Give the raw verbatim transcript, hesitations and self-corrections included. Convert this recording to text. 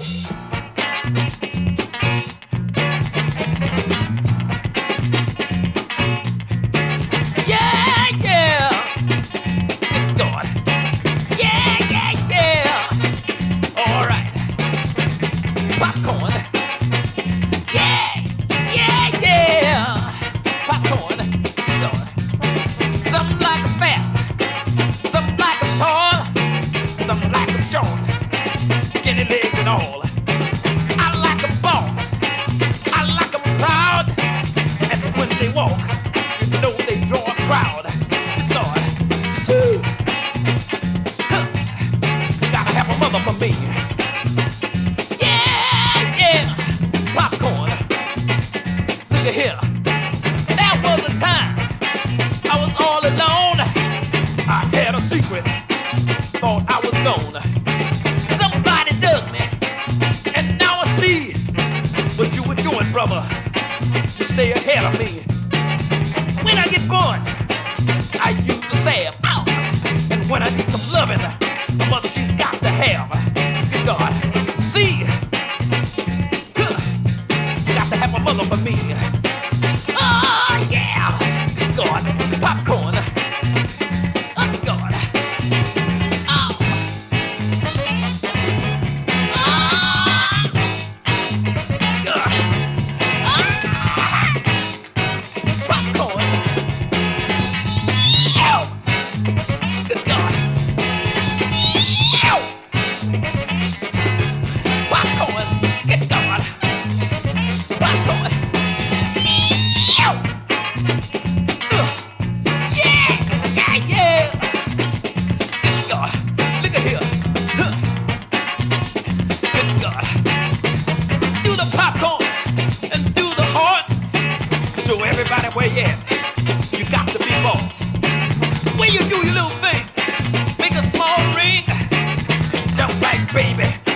Yeah, yeah. Good God. Yeah, yeah, yeah. All right. Popcorn. Yeah, yeah, yeah. Popcorn. Good God. Some like a fat, some like a tall, some like a short, skinny legs and all. I like a boss, I like them proud, and when they walk, you know they draw a crowd. Good Lord, woo. Huh. Gotta have a mother for me. Yeah, yeah, popcorn. Look at here, there was a time I was all alone. I had a secret, thought I was gone. Somebody dug me, and now I see what you were doing, brother, to stay ahead of me. When I get bored, I use the salve. Ow! And when I need some loving, the mother she's got to have. Good God, see, huh. Got to have a mother for me. Oh yeah, good God, popcorn. Oh God. Oh. Everybody where you at, you got to be boss. When you do your little thing, make a small ring, jump like baby.